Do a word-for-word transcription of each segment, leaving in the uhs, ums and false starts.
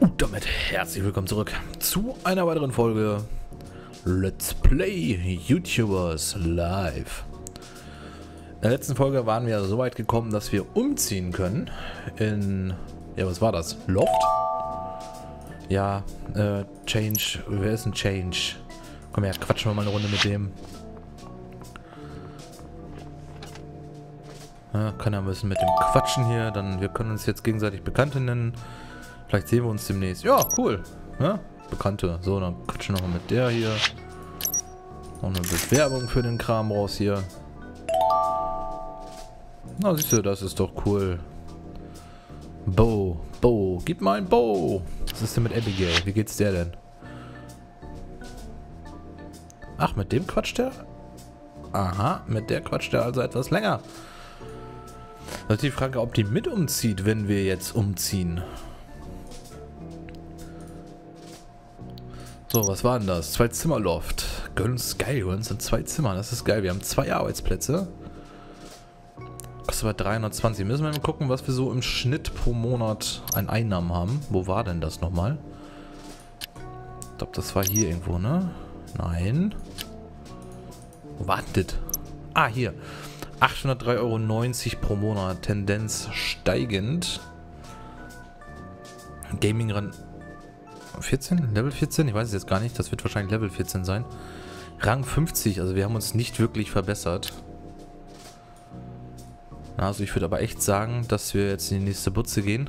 Und damit herzlich willkommen zurück zu einer weiteren Folge Let's Play YouTubers Live. In der letzten Folge waren wir so weit gekommen, dass wir umziehen können in, ja, was war das? Loft? Ja, äh, Change, wer ist ein Change? Komm her, quatschen wir mal eine Runde mit dem. Ja, kann ja ein bisschen mit dem quatschen hier, dann wir können uns jetzt gegenseitig Bekannte nennen. Vielleicht sehen wir uns demnächst. Ja, cool. Ja, Bekannte. So, dann quatschen wir noch mit der hier. Noch eine Bewerbung für den Kram raus hier. Na, siehst du, das ist doch cool. Bo, Bo, gib mal ein Bo. Was ist denn mit Abigail? Wie geht's der denn? Ach, mit dem quatscht der? Aha, mit der quatscht er also etwas länger. Das ist die Frage, ob die mit umzieht, wenn wir jetzt umziehen. So, was war denn das? Zwei Zimmerloft. Ganz geil, uns sind zwei Zimmer. Das ist geil. Wir haben zwei Arbeitsplätze. Kostet aber dreihundertzwanzig. Müssen wir mal gucken, was wir so im Schnitt pro Monat an Einnahmen haben. Wo war denn das nochmal? Ich glaube, das war hier irgendwo, ne? Nein. Wo war denn das? Ah, hier. achthundertdrei Euro neunzig pro Monat. Tendenz steigend. Gaming ran. vierzehn? Level vierzehn? Ich weiß es jetzt gar nicht. Das wird wahrscheinlich Level vierzehn sein. Rang fünfzig. Also wir haben uns nicht wirklich verbessert. Also ich würde aber echt sagen, dass wir jetzt in die nächste Butze gehen.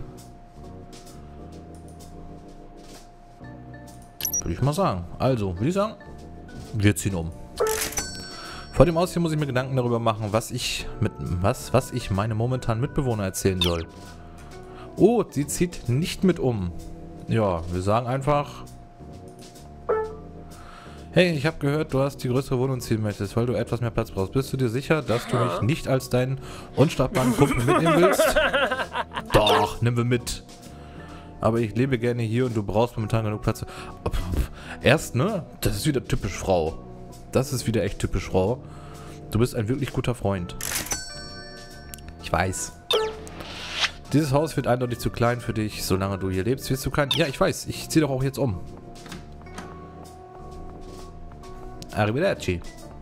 Würde ich mal sagen. Also, würde ich sagen, wir ziehen um. Vor dem Ausziehen muss ich mir Gedanken darüber machen, was ich mit was, was ich meine momentanen Mitbewohner erzählen soll. Oh, sie zieht nicht mit um. Ja, wir sagen einfach: Hey, ich habe gehört, du hast die größere Wohnung ziehen möchtest, weil du etwas mehr Platz brauchst. Bist du dir sicher, dass du mich nicht als deinen unschlagbaren Kumpel mitnehmen willst? Doch, nimm wir mit. Aber ich lebe gerne hier und du brauchst momentan genug Platz. Erst, ne? Das ist wieder typisch Frau. Das ist wieder echt typisch Frau. Du bist ein wirklich guter Freund. Ich weiß. Dieses Haus wird eindeutig zu klein für dich. Solange du hier lebst, wirst du kein... Ja, ich weiß. Ich ziehe doch auch jetzt um. Arrivederci.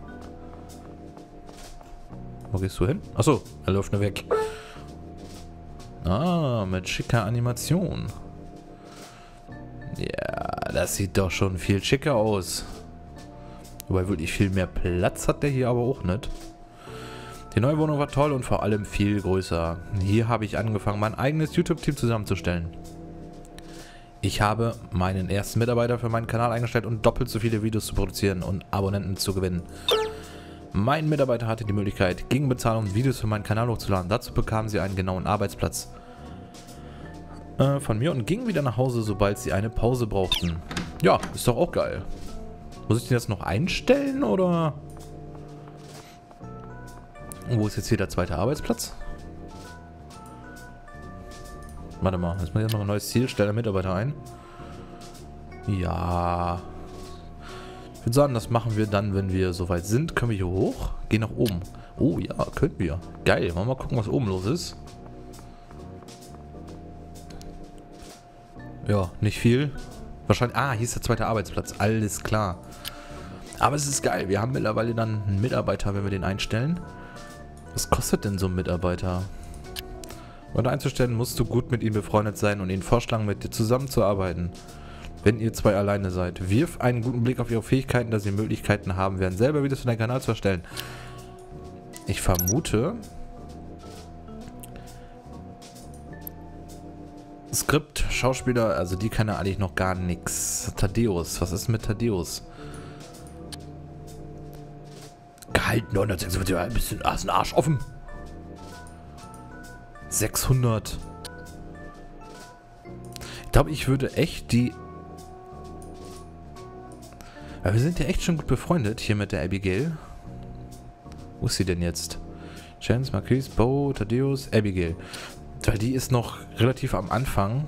Wo gehst du hin? Achso, er läuft nur weg. Ah, mit schicker Animation. Ja, das sieht doch schon viel schicker aus. Wobei wirklich viel mehr Platz hat der hier aber auch nicht. Die neue Wohnung war toll und vor allem viel größer. Hier habe ich angefangen, mein eigenes YouTube-Team zusammenzustellen. Ich habe meinen ersten Mitarbeiter für meinen Kanal eingestellt und doppelt so viele Videos zu produzieren und Abonnenten zu gewinnen. Mein Mitarbeiter hatte die Möglichkeit, gegen Bezahlung Videos für meinen Kanal hochzuladen. Dazu bekamen sie einen genauen Arbeitsplatz äh, von mir und gingen wieder nach Hause, sobald sie eine Pause brauchten. Ja, ist doch auch geil. Muss ich den jetzt noch einstellen, oder? Und wo ist jetzt hier der zweite Arbeitsplatz? Warte mal, jetzt muss ich noch ein neues Ziel, stelle Mitarbeiter ein. Ja. Ich würde sagen, das machen wir dann, wenn wir soweit sind. Können wir hier hoch? Gehen nach oben. Oh ja, können wir. Geil, wollen wir mal gucken, was oben los ist. Ja, nicht viel. Wahrscheinlich, ah, hier ist der zweite Arbeitsplatz. Alles klar. Aber es ist geil. Wir haben mittlerweile dann einen Mitarbeiter, wenn wir den einstellen. Was kostet denn so ein Mitarbeiter? Um einzustellen, musst du gut mit ihm befreundet sein und ihn vorschlagen, mit dir zusammenzuarbeiten. Wenn ihr zwei alleine seid. Wirf einen guten Blick auf ihre Fähigkeiten, dass sie Möglichkeiten haben werden, selber Videos für deinen Kanal zu erstellen. Ich vermute... Skript, Schauspieler, also die kann ja eigentlich noch gar nichts. Thaddeus, was ist mit Thaddeus? Gehalt neunhundertsechsundfünfzig, ein bisschen ah, ist ein Arsch offen. sechshundert. Ich glaube, ich würde echt die... Ja, wir sind ja echt schon gut befreundet hier mit der Abigail. Wo ist sie denn jetzt? Chance, Marquise, Bo, Thaddeus, Abigail. Weil die ist noch relativ am Anfang.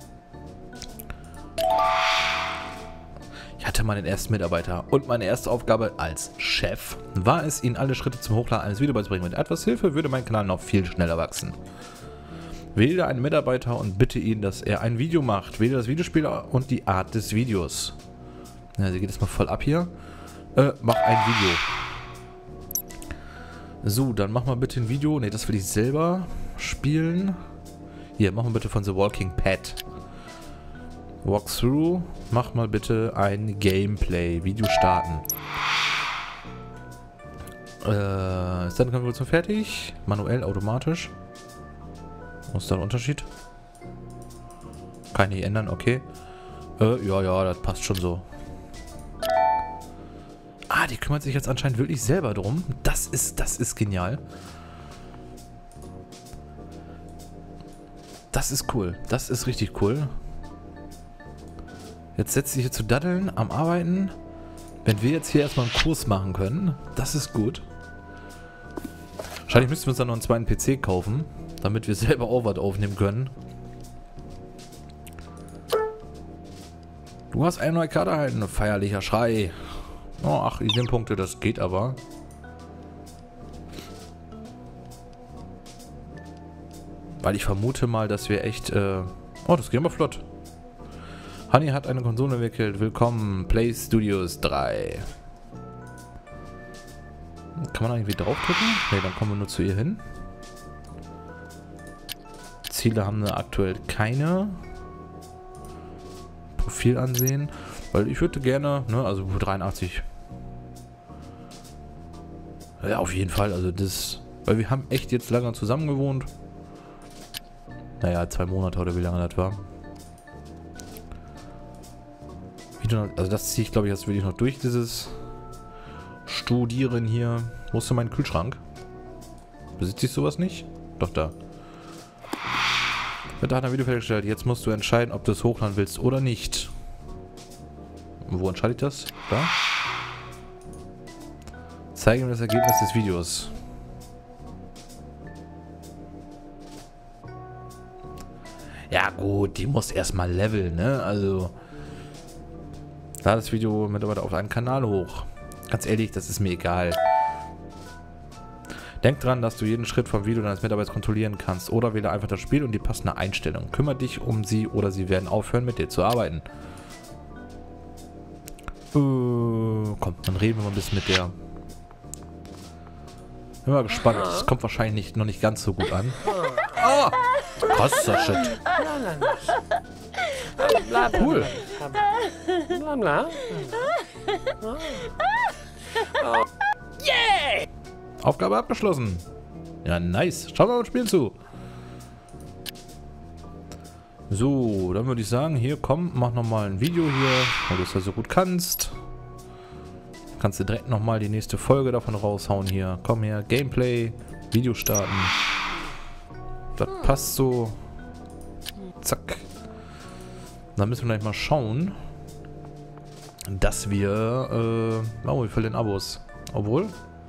Ich hatte meinen ersten Mitarbeiter und meine erste Aufgabe als Chef war es, ihnen alle Schritte zum Hochladen eines Videos beizubringen. Mit etwas Hilfe würde mein Kanal noch viel schneller wachsen. Wähle einen Mitarbeiter und bitte ihn, dass er ein Video macht. Wähle das Videospiel und die Art des Videos. Ja, sie geht jetzt mal voll ab hier. Äh, mach ein Video. So, dann mach mal bitte ein Video. Ne, das will ich selber spielen. Hier, mach mal bitte von The Walking Pad. Walkthrough. Mach mal bitte ein Gameplay. Video starten. Äh, ist dann Konfiguration fertig? Manuell, automatisch. Was ist da der Unterschied? Kann ich ändern, okay. Äh, ja, ja, das passt schon so. Ah, die kümmert sich jetzt anscheinend wirklich selber drum. Das ist, das ist genial. Das ist cool. Das ist richtig cool. Jetzt setzt sie hier zu daddeln, am Arbeiten. Wenn wir jetzt hier erstmal einen Kurs machen können, das ist gut. Wahrscheinlich müssten wir uns dann noch einen zweiten P C kaufen, damit wir selber auch was aufnehmen können. Du hast eine neue Karte erhalten, feierlicher Schrei. Oh, ach, Ideenpunkte, das geht aber. Weil ich vermute mal, dass wir echt... Äh oh, das geht aber flott. Honey hat eine Konsole entwickelt. Willkommen, Play Studios drei. Kann man irgendwie draufdrücken? Ne, dann kommen wir nur zu ihr hin. Ziele haben wir aktuell keine. Profil ansehen. Weil ich würde gerne, ne, also dreiundachtzig. Ja, auf jeden Fall, also das... Weil wir haben echt jetzt lange zusammen gewohnt. Naja, zwei Monate oder wie lange das war. Also das ziehe ich, glaube ich, jetzt wirklich noch durch, dieses Studieren hier. Wo ist denn mein Kühlschrank? Besitze ich sowas nicht? Doch, da. Wird da ein Video fertiggestellt. Jetzt musst du entscheiden, ob du es hochladen willst oder nicht. Wo entscheide ich das? Da. Zeige mir das Ergebnis des Videos. Ja gut, die muss erstmal leveln, ne? Also... Lade das Video mittlerweile auf einen Kanal hoch. Ganz ehrlich, das ist mir egal. Denk dran, dass du jeden Schritt vom Video deines Mitarbeiters kontrollieren kannst. Oder wähle einfach das Spiel und die passende Einstellung. Kümmere dich um sie oder sie werden aufhören, mit dir zu arbeiten. Äh, komm, dann reden wir mal ein bisschen mit der. Bin mal gespannt. Das kommt wahrscheinlich nicht, noch nicht ganz so gut an. Oh! Krasser Shit. Cool. Yeah! Aufgabe abgeschlossen. Ja, nice. Schauen wir mal Spielen zu. So, dann würde ich sagen, hier, komm, mach nochmal ein Video hier, weil du es ja so gut kannst. Kannst du direkt nochmal die nächste Folge davon raushauen hier. Komm her, Gameplay, Video starten. Das passt so. Zack. Dann müssen wir gleich mal schauen, dass wir, äh, oh, wir verlieren Abos. Obwohl.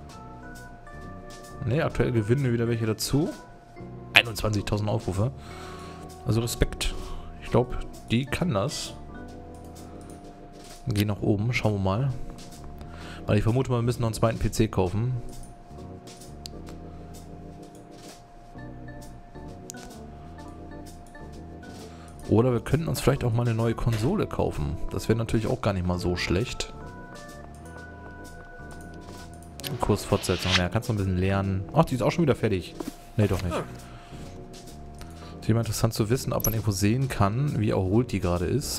Ne, aktuell gewinnen wir wieder welche dazu. einundzwanzigtausend Aufrufe. Also Respekt. Ich glaube, die kann das. Gehen nach oben, schauen wir mal. Weil ich vermute mal, wir müssen noch einen zweiten P C kaufen. Oder wir könnten uns vielleicht auch mal eine neue Konsole kaufen. Das wäre natürlich auch gar nicht mal so schlecht. Kursfortsetzung. Ja, kannst du ein bisschen lernen. Ach, die ist auch schon wieder fertig. Nee, doch nicht. Ist immer interessant zu wissen, ob man irgendwo sehen kann, wie erholt die gerade ist.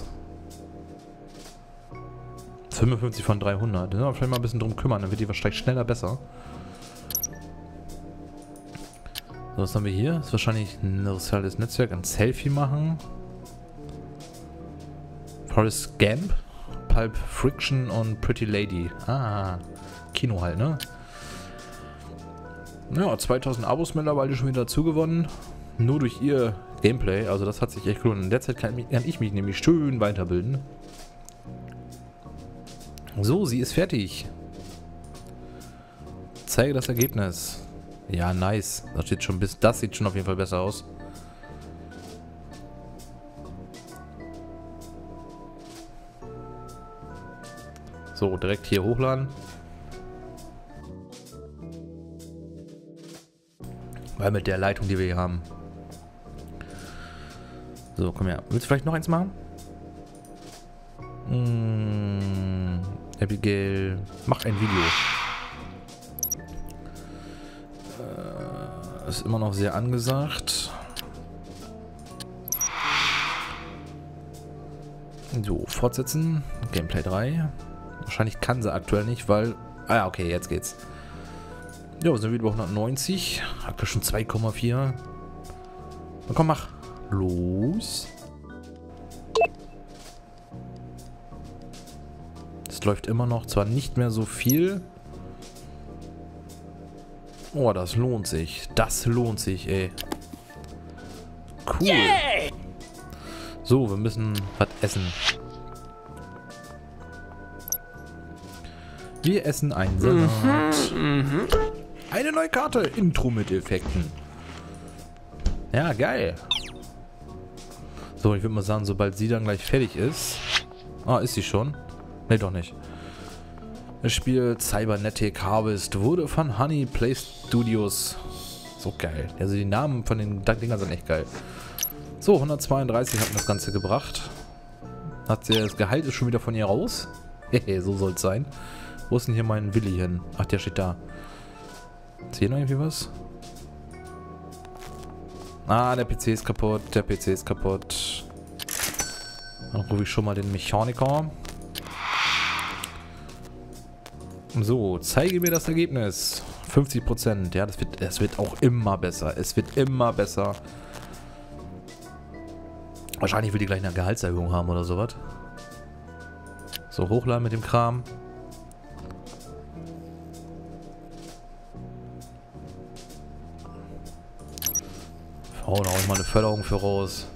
fünfundfünfzig von dreihundert. Da müssen wir vielleicht mal ein bisschen drum kümmern, dann wird die wahrscheinlich schneller besser. So, was haben wir hier? Das ist wahrscheinlich ein soziales Netzwerk. Ein Selfie machen. Forrest Gump, Pulp Friction und Pretty Lady. Ah, Kino halt, ne? Ja, zweitausend Abos mittlerweile schon wieder dazu gewonnen. Nur durch ihr Gameplay. Also das hat sich echt gelohnt. In der Zeit kann, kann ich mich nämlich schön weiterbilden. So, sie ist fertig. Zeige das Ergebnis. Ja, nice. Das steht schon bis, das sieht schon auf jeden Fall besser aus. So, direkt hier hochladen. Weil mit der Leitung, die wir hier haben, So, komm her. Willst du vielleicht noch eins machen? Hm, Abigail, mach ein Video. Äh, ist immer noch sehr angesagt. So, fortsetzen. Gameplay drei. Wahrscheinlich kann sie aktuell nicht, weil... Ah ja, okay, jetzt geht's. Ja, wir sind wieder bei hundertneunzig. Aktuell schon zwei Komma vier. Na komm, mach. Los. Es läuft immer noch, zwar nicht mehr so viel. Oh, das lohnt sich. Das lohnt sich, ey. Cool. Yeah. So, wir müssen was essen. Wir essen einen Salat. Mhm, mh. Eine neue Karte. Intro mit Effekten. Ja, geil. So, ich würde mal sagen, sobald sie dann gleich fertig ist. Ah, ist sie schon? Ne, doch nicht. Das Spiel Cybernetic Harvest wurde von Honey Play Studios. So geil. Also die Namen von den Dingern sind echt geil. So, hundertzweiunddreißig hat das Ganze gebracht. Hat sie, das Gehalt ist schon wieder von ihr raus. Hehe, so soll es sein. Wo ist denn hier mein Willi hin? Ach, der steht da. Ist hier noch irgendwie was? Ah, der P C ist kaputt. Der P C ist kaputt. Dann rufe ich schon mal den Mechaniker. So, zeige mir das Ergebnis. fünfzig Prozent. Ja, das wird, das wird auch immer besser. Es wird immer besser. Wahrscheinlich will die gleich eine Gehaltserhöhung haben oder sowas. So, hochladen mit dem Kram. Oh, da hau ich mal eine Förderung für raus.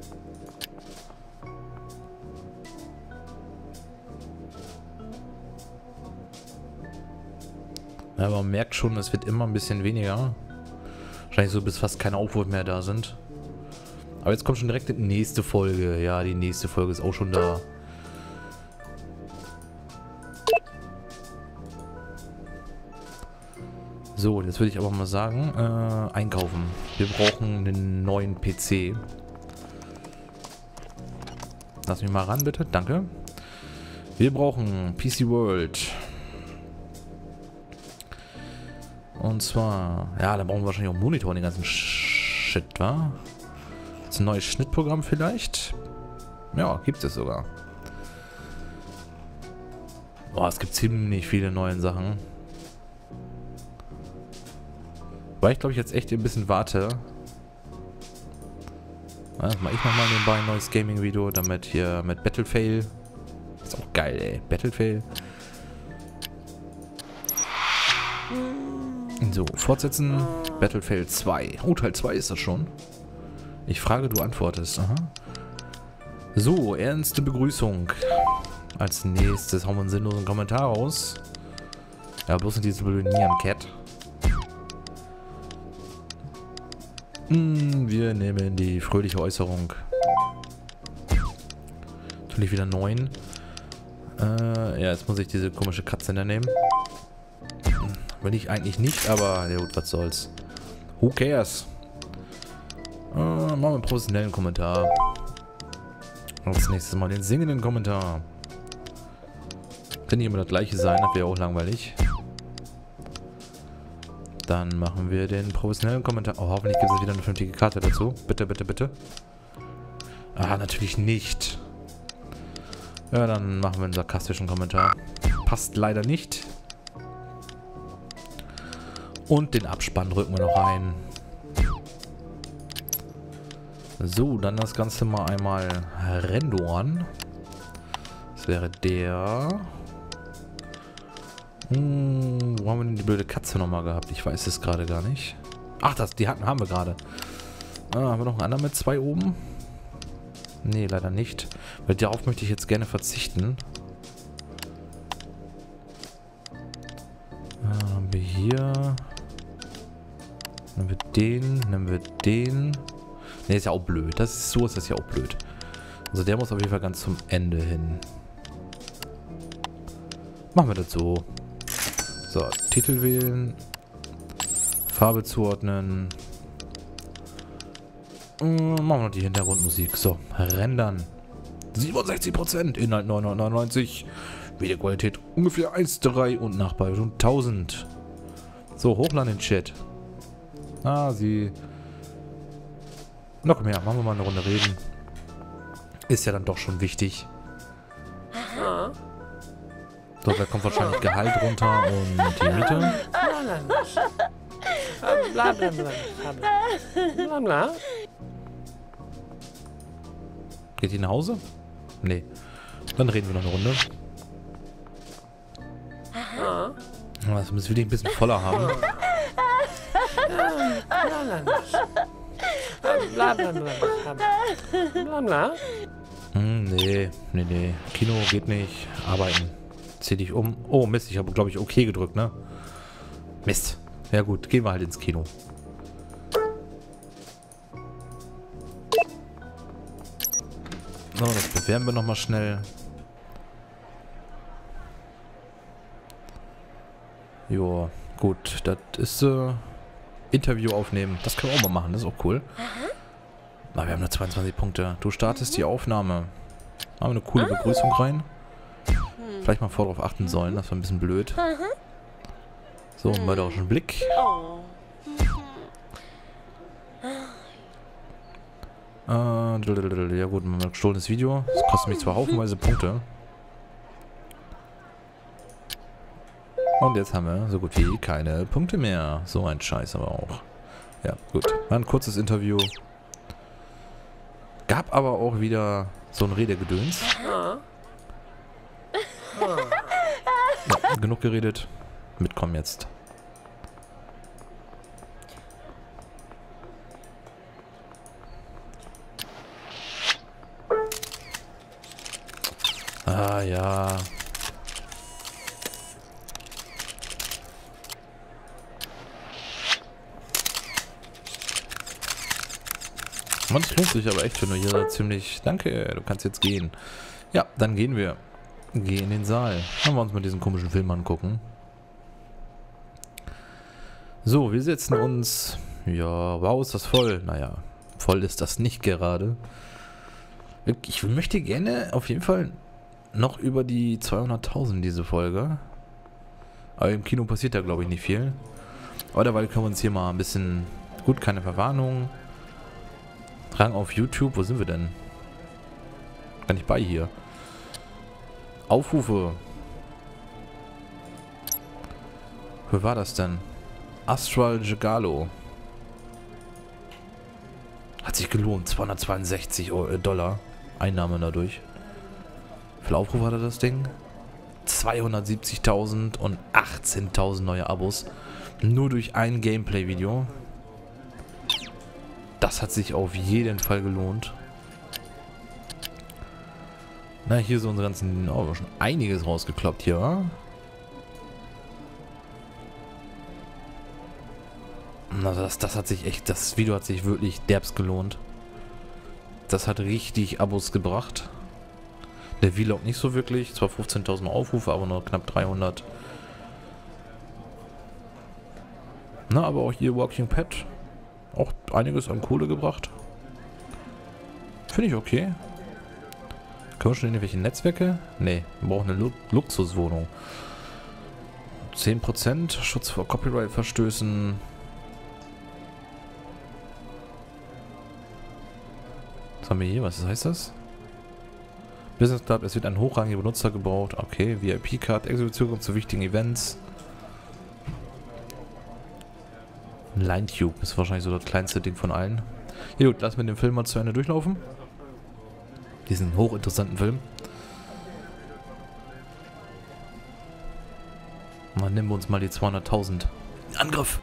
Ja, aber man merkt schon, es wird immer ein bisschen weniger. Wahrscheinlich so, bis fast keine Aufrufe mehr da sind. Aber jetzt kommt schon direkt die nächste Folge. Ja, die nächste Folge ist auch schon da. So, jetzt würde ich aber mal sagen, äh, einkaufen. Wir brauchen einen neuen P C. Lass mich mal ran, bitte. Danke. Wir brauchen P C World. Und zwar, ja, da brauchen wir wahrscheinlich auch einen Monitor und den ganzen Shit, wa? Ist ein neues Schnittprogramm vielleicht? Ja, gibt es sogar. Boah, es gibt ziemlich viele neue Sachen. Weil ich glaube ich jetzt echt ein bisschen warte. Ja, das mache ich nochmal nebenbei ein neues Gaming-Video, damit hier mit Battlefail. Ist auch geil, ey. Battlefail. So, fortsetzen. Battlefield zwei. Oh, Teil zwei ist das schon. Ich frage, du antwortest. Aha. So, ernste Begrüßung. Als nächstes hauen wir einen sinnlosen Kommentar raus. Ja, bloß nicht diese blöde Nian-Cat. Hm, wir nehmen die fröhliche Äußerung. Natürlich wieder neun. Äh, ja, jetzt muss ich diese komische Katze nehmen. Will ich eigentlich nicht, aber ja gut, was soll's. Who cares? Äh, machen wir einen professionellen Kommentar. Als nächstes mal den singenden Kommentar. Kann nicht immer das gleiche sein, das wäre auch langweilig. Dann machen wir den professionellen Kommentar. Oh, hoffentlich gibt es wieder eine vernünftige Karte dazu. Bitte, bitte, bitte. Ah, natürlich nicht. Ja, dann machen wir einen sarkastischen Kommentar. Passt leider nicht. Und den Abspann drücken wir noch ein. So, dann das Ganze mal einmal rendoren. Das wäre der. Hm, wo haben wir denn die blöde Katze nochmal gehabt? Ich weiß es gerade gar nicht. Ach, das, die hatten, haben wir gerade. Ah, haben wir noch einen anderen mit zwei oben? Nee, leider nicht. Weil darauf möchte ich jetzt gerne verzichten. Ah, haben wir hier. Nehmen wir den, nehmen wir den. Ne, ist ja auch blöd. Das ist, so ist das ja auch blöd. Also der muss auf jeden Fall ganz zum Ende hin. Machen wir das so. So, Titel wählen. Farbe zuordnen. Mm, machen wir noch die Hintergrundmusik. So, rendern. siebenundsechzig Prozent, Inhalt neunhundertneunundneunzig, Videoqualität ungefähr eins Komma drei und Nachbearbeitung tausend. So, hochladen den Chat. Ah, sie... Na komm her, machen wir mal eine Runde reden. Ist ja dann doch schon wichtig. So, da kommt wahrscheinlich Gehalt runter und die Miete. Geht die nach Hause? Nee. Dann reden wir noch eine Runde. Das müssen wir die ein bisschen voller haben. Hm, nee, nee, nee. Kino geht nicht. Arbeiten. Zieh dich um. Oh, Mist. Ich habe, glaube ich, okay gedrückt, ne? Mist. Ja gut, gehen wir halt ins Kino. So, das bewerben wir nochmal schnell. Jo, gut. Das ist äh, Interview aufnehmen. Das können wir auch mal machen. Das ist auch cool. Na, wir haben nur zweiundzwanzig Punkte. Du startest die Aufnahme. Haben wir eine coole Begrüßung rein. Vielleicht mal vor darauf achten sollen. Das war ein bisschen blöd. So, mörderischen Blick. Äh, ja gut, ein gestohlenes Video. Das kostet mich zwar haufenweise Punkte. Und jetzt haben wir so gut wie keine Punkte mehr. So ein Scheiß aber auch. Ja, gut. War ein kurzes Interview. Gab aber auch wieder so ein Redegedöns. Ja, genug geredet. Mitkommen jetzt. Ah ja. Man, es lohnt sich aber echt, wenn du hier seid, ziemlich... Danke, du kannst jetzt gehen. Ja, dann gehen wir. Geh in den Saal. Dann wollen wir uns mal diesen komischen Film angucken. So, wir setzen uns... Ja, wow, ist das voll. Naja, voll ist das nicht gerade. Ich möchte gerne auf jeden Fall noch über die zweihunderttausend diese Folge. Aber im Kino passiert da, glaube ich, nicht viel. Aber dabei können wir uns hier mal ein bisschen... Gut, keine Verwarnung. Rang auf YouTube. Wo sind wir denn? Gar nicht bei hier. Aufrufe. Wo war das denn? Astral Gigalo. Hat sich gelohnt. zweihundertzweiundsechzig Dollar. Einnahme dadurch. Wie viel Aufrufe hatte das Ding? zweihundertsiebzigtausend und achtzehntausend neue Abos. Nur durch ein Gameplay-Video. Das hat sich auf jeden Fall gelohnt. Na, hier so unsere ganzen... Oh, schon einiges rausgekloppt hier, wa? Na, das, das hat sich echt... Das Video hat sich wirklich derbst gelohnt. Das hat richtig Abos gebracht. Der Vlog nicht so wirklich. Zwar fünfzehntausend Aufrufe, aber nur knapp dreihundert. Na, aber auch hier Walking Pet. Auch einiges an Kohle gebracht. Finde ich okay. Können wir schon in irgendwelche Netzwerke? Nee, wir brauchen eine Lu Luxuswohnung. zehn Prozent Schutz vor Copyright-Verstößen. Was haben wir hier? Was heißt das? Business Club, es wird ein hochrangiger Benutzer gebraucht. Okay, V I P-Card, Exhibition zu wichtigen Events. Linetube ist wahrscheinlich so das kleinste Ding von allen. Ja gut, lassen wir den Film mal zu Ende durchlaufen. Diesen hochinteressanten Film. Und dann nehmen wir uns mal die zweihunderttausend. Angriff!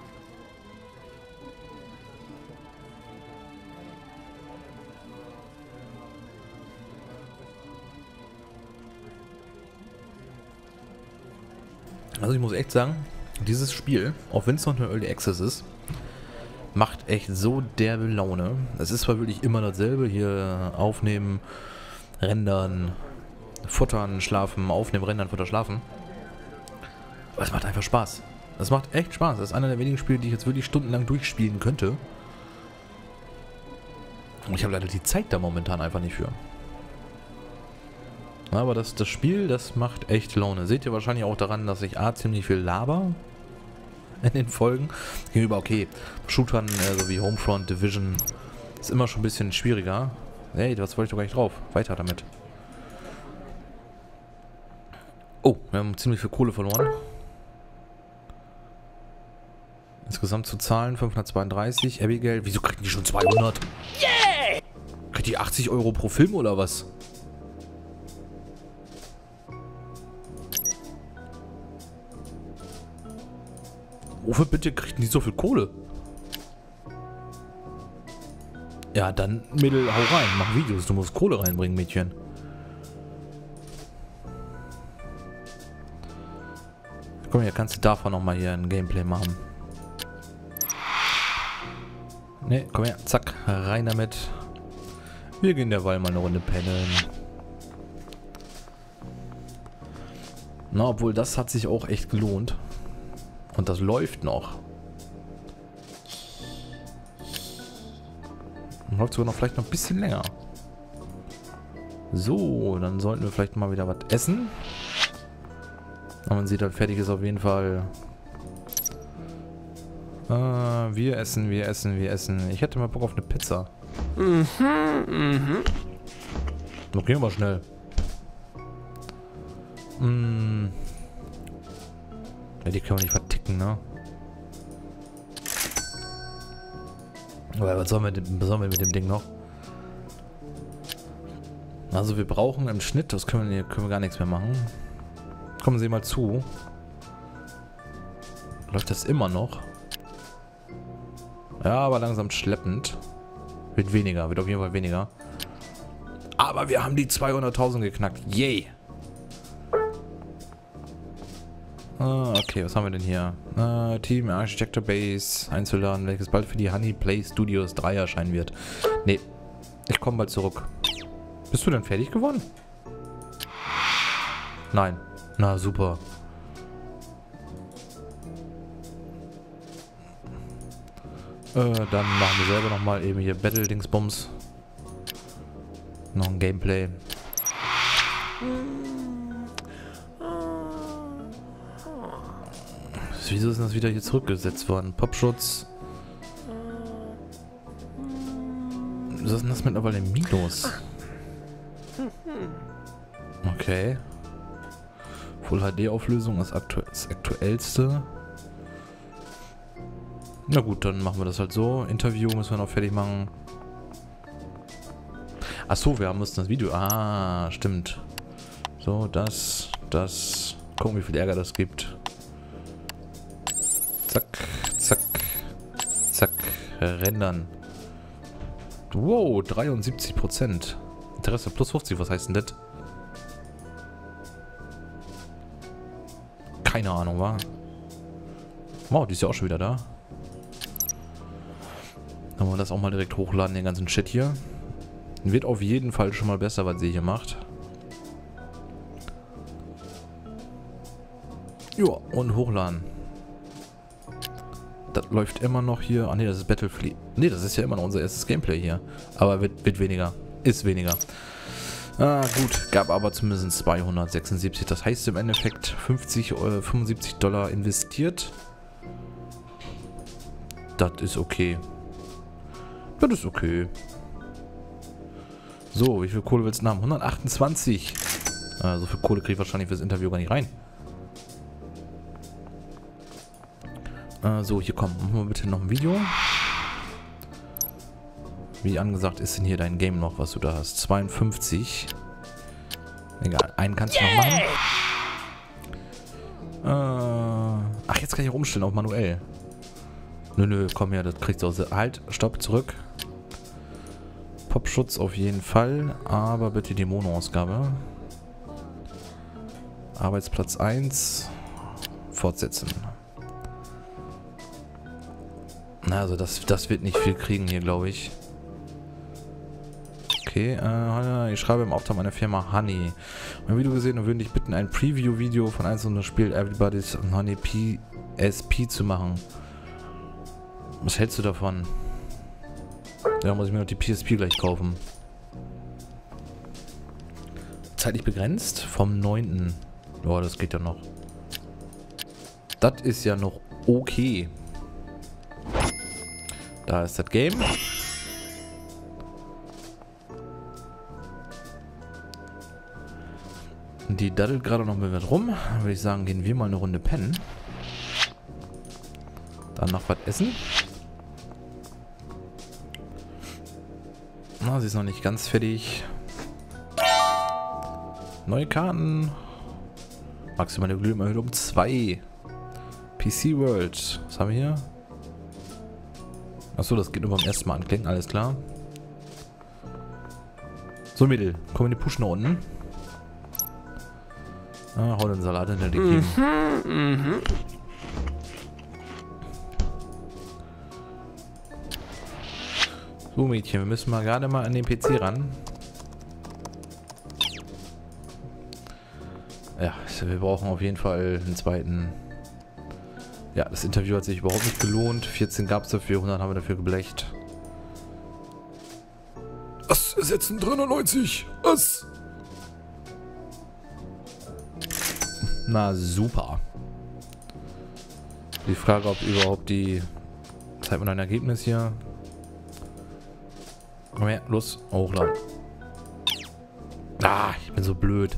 Also ich muss echt sagen, dieses Spiel, auch wenn es noch eine Early Access ist, macht echt so derbe Laune. Es ist zwar wirklich immer dasselbe, hier aufnehmen, rendern, futtern, schlafen, aufnehmen, rendern, futtern, schlafen. Aber es macht einfach Spaß. Es macht echt Spaß. Das ist einer der wenigen Spiele, die ich jetzt wirklich stundenlang durchspielen könnte. Und ich habe leider die Zeit da momentan einfach nicht für. Aber das, das Spiel, das macht echt Laune. Seht ihr wahrscheinlich auch daran, dass ich A, ziemlich viel laber in den Folgen. Gegenüber, okay, Shootern, äh, so wie Homefront, Division, ist immer schon ein bisschen schwieriger. Hey, was wollte ich doch gar nicht drauf? Weiter damit. Oh, wir haben ziemlich viel Kohle verloren. Insgesamt zu zahlen fünfhundertzweiunddreißig. Abigail, wieso kriegen die schon zweihundert? Yeah! Kriegt die achtzig Euro pro Film oder was? Wofür bitte kriegen die so viel Kohle? Ja, dann, Mädel, hau rein, mach Videos. Du musst Kohle reinbringen, Mädchen. Komm her, kannst du davon nochmal hier ein Gameplay machen. Ne, komm her, zack, rein damit. Wir gehen derweil mal eine Runde pendeln. Na, obwohl das hat sich auch echt gelohnt. Und das läuft noch. Und läuft sogar noch vielleicht noch ein bisschen länger. So, dann sollten wir vielleicht mal wieder was essen. Und man sieht halt, fertig ist auf jeden Fall. Äh, wir essen, wir essen, wir essen. Ich hätte mal Bock auf eine Pizza. Mhm, mhm. Okay, mal schnell. Mm. Ja, die können wir nicht verticken, ne? Aber was sollen wir, was sollen wir mit dem Ding noch? Also wir brauchen im Schnitt, das können wir, können wir gar nichts mehr machen. Kommen Sie mal zu. Läuft das immer noch? Ja, aber langsam schleppend. Wird weniger, wird auf jeden Fall weniger. Aber wir haben die zweihunderttausend geknackt. Yay! Ah, okay, was haben wir denn hier? Uh, Team Architecture Base einzuladen, welches bald für die Honey Play Studios drei erscheinen wird. Nee, ich komme bald zurück. Bist du denn fertig geworden? Nein. Na, super. Äh, dann machen wir selber nochmal eben hier Battle-Dingsbums. Noch ein Gameplay. Wieso ist das wieder hier zurückgesetzt worden? Popschutz. Was ist denn das mittlerweile im Minus? Okay. Full H D Auflösung ist aktu das aktuellste. Na gut, dann machen wir das halt so. Interview müssen wir noch fertig machen. Achso, wir mussten das Video... Ah, stimmt. So, das, das... Gucken, wie viel Ärger das gibt. Zack, zack, zack. Rendern. Wow, dreiundsiebzig Prozent. Interesse plus fünfzig, was heißt denn das? Keine Ahnung, wa? Wow, die ist ja auch schon wieder da. Dann wollen wir das auch mal direkt hochladen, den ganzen Shit hier. Wird auf jeden Fall schon mal besser, was sie hier macht. Ja, und hochladen. Das läuft immer noch hier. Ah ne, das ist Battlefield. Ne, das ist ja immer noch unser erstes Gameplay hier. Aber wird, wird weniger. Ist weniger. Ah, gut. Gab aber zumindest zweihundertsechsundsiebzig. Das heißt im Endeffekt fünfzig, äh, fünfundsiebzig Dollar investiert. Das ist okay. Das ist okay. So, wie viel Kohle willst du haben? hundertachtundzwanzig. Äh, so viel Kohle kriege ich wahrscheinlich fürs Interview gar nicht rein. Äh, so, hier komm, machen wir bitte noch ein Video. Wie angesagt ist denn hier dein Game noch, was du da hast? zweiundfünfzig. Egal, einen kannst du noch machen. Äh, ach, jetzt kann ich auch umstellen auf manuell. Nö, nö, komm her, das kriegst du aus. Halt, stopp, zurück. Popschutz auf jeden Fall, aber bitte die Mono-Ausgabe. Arbeitsplatz eins. Fortsetzen. Na, also das, das wird nicht viel kriegen hier, glaube ich. Okay, äh, ich schreibe im Auftrag meiner Firma Honey. Mein Video gesehen und würde dich bitten, ein Preview-Video von einzelnen Spiel Everybody's Honey P S P zu machen. Was hältst du davon? Ja, muss ich mir noch die P S P gleich kaufen. Zeitlich begrenzt? Vom neunten Ja, das geht ja noch. Das ist ja noch okay. Da ist das Game. Die daddelt gerade noch mit was rum. Dann würde ich sagen, gehen wir mal eine Runde pennen. Dann noch was essen. Na, sie ist noch nicht ganz fertig. Neue Karten. Maximale Glühbirnenerhöhung zwei. P C World. Was haben wir hier? Achso, das geht nur beim ersten Mal anklicken. Alles klar. So, Mädel. Kommen wir in die Push nach unten. Ah, hau den Salat hinter die Kiemen. Mhm, mhm. So, Mädchen, wir müssen mal gerade mal an den P C ran. Ja, wir brauchen auf jeden Fall einen zweiten. Ja, das Interview hat sich überhaupt nicht gelohnt. vierzehn gab es dafür, hundert haben wir dafür geblecht. Was? Ersetzen dreiundneunzig? Was? Na super. Die Frage, ob überhaupt die... Zeigt man ein Ergebnis hier? Komm her, los, hochladen. Ah, ich bin so blöd.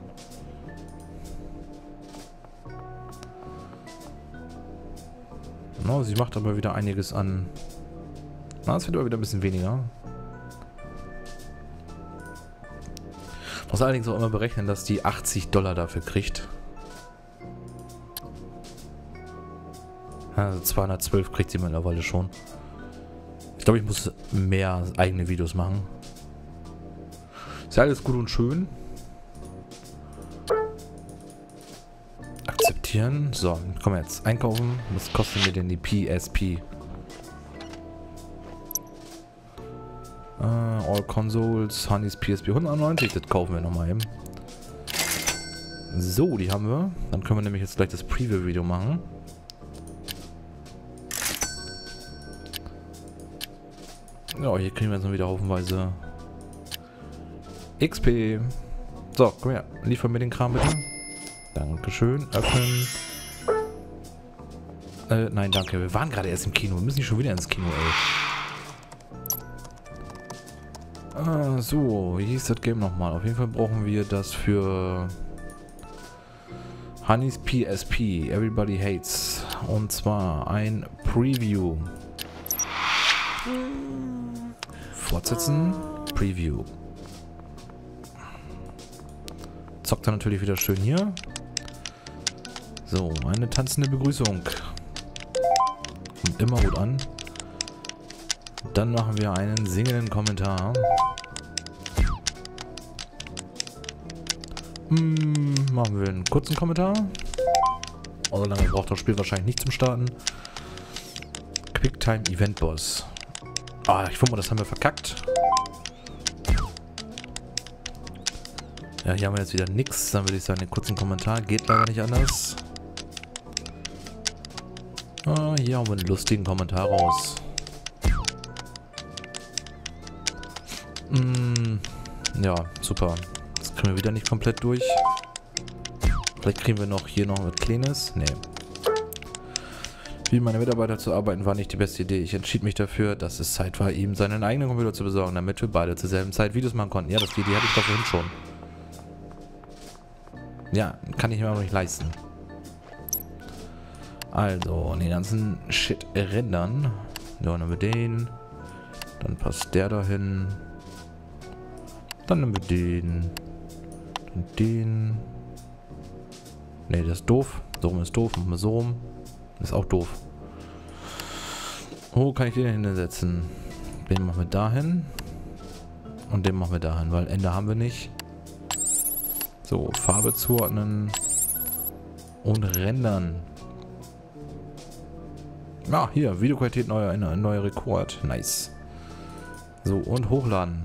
No, sie macht aber wieder einiges an. Na, es wird aber wieder ein bisschen weniger. Muss allerdings auch immer berechnen, dass die achtzig Dollar dafür kriegt. Also zweihundertzwölf kriegt sie mittlerweile schon. Ich glaube, ich muss mehr eigene Videos machen. Ist ja alles gut und schön. Akzeptieren. So, komm jetzt. Einkaufen. Was kostet mir denn die P S P? Uh, all Consoles. Honeys P S P hundertneunzig. Das kaufen wir nochmal eben. So, die haben wir. Dann können wir nämlich jetzt gleich das Preview-Video machen. Ja, hier kriegen wir jetzt noch wieder haufenweise X P. So, komm her. Liefern mir den Kram bitte. Dankeschön. Öffnen. Äh, nein, danke. Wir waren gerade erst im Kino. Wir müssen nicht schon wieder ins Kino, ey. Ah, so. Wie hieß das Game nochmal? Auf jeden Fall brauchen wir das für Honeys P S P. Everybody Hates. Und zwar ein Preview. Fortsetzen. Preview. Zockt er natürlich wieder schön hier. So, eine tanzende Begrüßung. Kommt immer gut an. Dann machen wir einen singenden Kommentar. Hm, machen wir einen kurzen Kommentar. So lange braucht das Spiel wahrscheinlich nicht zum Starten. Quicktime Event Boss. Ah, ich finde mal, das haben wir verkackt. Ja, hier haben wir jetzt wieder nichts. Dann würde ich sagen, den kurzen Kommentar. Geht leider nicht anders. Ah, hier haben wir einen lustigen Kommentar raus. Mm, ja, super. Das kriegen wir wieder nicht komplett durch. Vielleicht kriegen wir noch hier noch was Kleines. Nee. Wie meine Mitarbeiter zu arbeiten, war nicht die beste Idee. Ich entschied mich dafür, dass es Zeit war, ihm seinen eigenen Computer zu besorgen, damit wir beide zur selben Zeit Videos machen konnten. Ja, das die Idee hatte ich doch vorhin schon. Ja, kann ich mir auch noch nicht leisten. Also, den ganzen Shit rendern. Dann nehmen wir den. Dann passt der dahin. Dann nehmen wir den. Dann den. Ne, das ist doof. So rum ist doof. Machen wir so rum. Das ist auch doof. Wo kann ich den hinsetzen? Den machen wir dahin. Und den machen wir dahin, weil Ende haben wir nicht. So, Farbe zuordnen. Und rendern. Ah, hier, Videoqualität, neuer, ein neuer Rekord. Nice. So, und hochladen.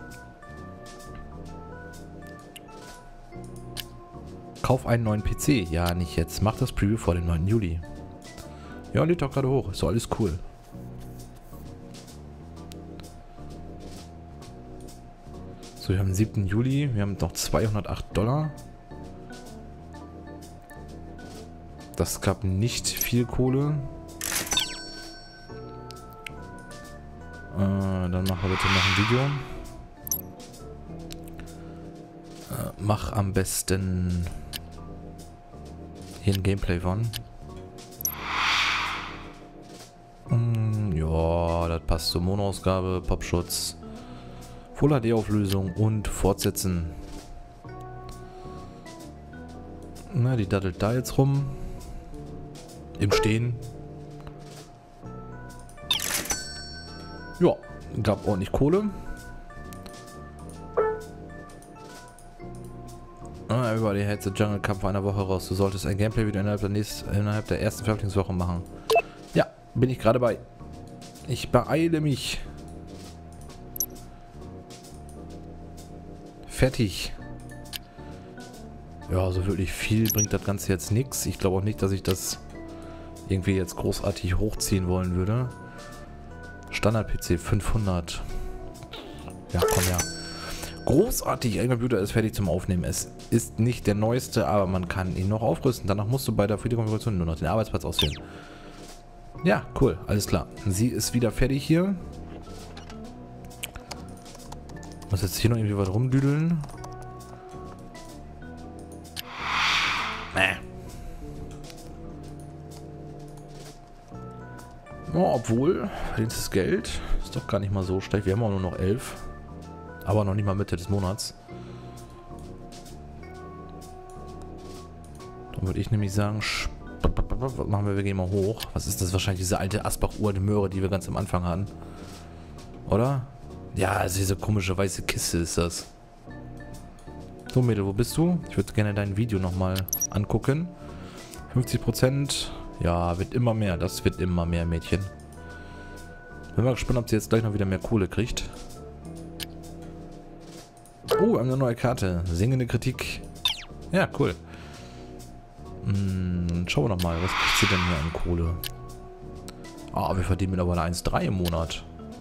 Kauf einen neuen P C. Ja, nicht jetzt. Mach das Preview vor dem neunten Juli. Ja, lädt doch gerade hoch. Ist doch alles cool. So, wir haben den siebten Juli. Wir haben noch zweihundertacht Dollar. Das gab nicht viel Kohle. Äh, dann machen wir bitte noch ein Video. Äh, mach am besten hier ein Gameplay von. Mm, ja, das passt zur Monoausgabe, Popschutz, Full H D-Auflösung und Fortsetzen. Na, die daddelt da jetzt rum. Im Stehen. Ja, gab ordentlich Kohle. Ah, Everybody Hates the Jungle kam vor einer Woche raus. Du solltest ein Gameplay-Video innerhalb der, nächsten, innerhalb der ersten Veröffentlichungswoche machen. Ja, bin ich gerade bei. Ich beeile mich. Fertig. Ja, so wirklich viel bringt das Ganze jetzt nichts. Ich glaube auch nicht, dass ich das irgendwie jetzt großartig hochziehen wollen würde. Standard-P C fünfhundert. Ja, komm her. Großartig, ein Computer ist fertig zum Aufnehmen. Es ist nicht der neueste, aber man kann ihn noch aufrüsten. Danach musst du bei der Videokonfiguration nur noch den Arbeitsplatz auswählen. Ja, cool, alles klar. Sie ist wieder fertig hier. Muss jetzt hier noch irgendwie was rumdüdeln. Mäh. Oh, obwohl, verdienstes Geld ist doch gar nicht mal so schlecht. Wir haben auch nur noch elf. Aber noch nicht mal Mitte des Monats. Dann würde ich nämlich sagen, was machen wir? Wir gehen mal hoch. Was ist das? Wahrscheinlich diese alte Asbach-Uhr, die Möhre, die wir ganz am Anfang hatten. Oder? Ja, also diese komische weiße Kiste ist das. So, Mädel, wo bist du? Ich würde gerne dein Video nochmal angucken. fünfzig Prozent. Ja, wird immer mehr. Das wird immer mehr, Mädchen. Bin mal gespannt, ob sie jetzt gleich noch wieder mehr Kohle kriegt. Oh, wir haben eine neue Karte. Singende Kritik. Ja, cool. Hm, schauen wir noch mal. Was kriegt sie denn hier an Kohle? Ah, wir verdienen mittlerweile eins Komma drei im Monat.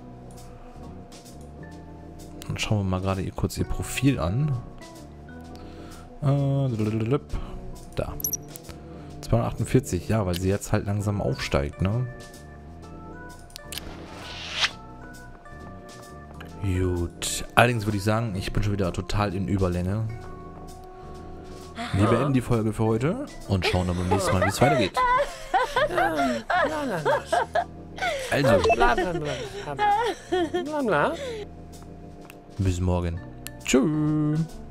Dann schauen wir mal gerade ihr kurz ihr Profil an. Äh, da. zweihundertachtundvierzig, ja, weil sie jetzt halt langsam aufsteigt, ne? Gut. Allerdings würde ich sagen, ich bin schon wieder total in Überlänge. Wir beenden die Folge für heute und schauen dann beim nächsten Mal, wie es weitergeht. Also. Bis morgen. Tschüss.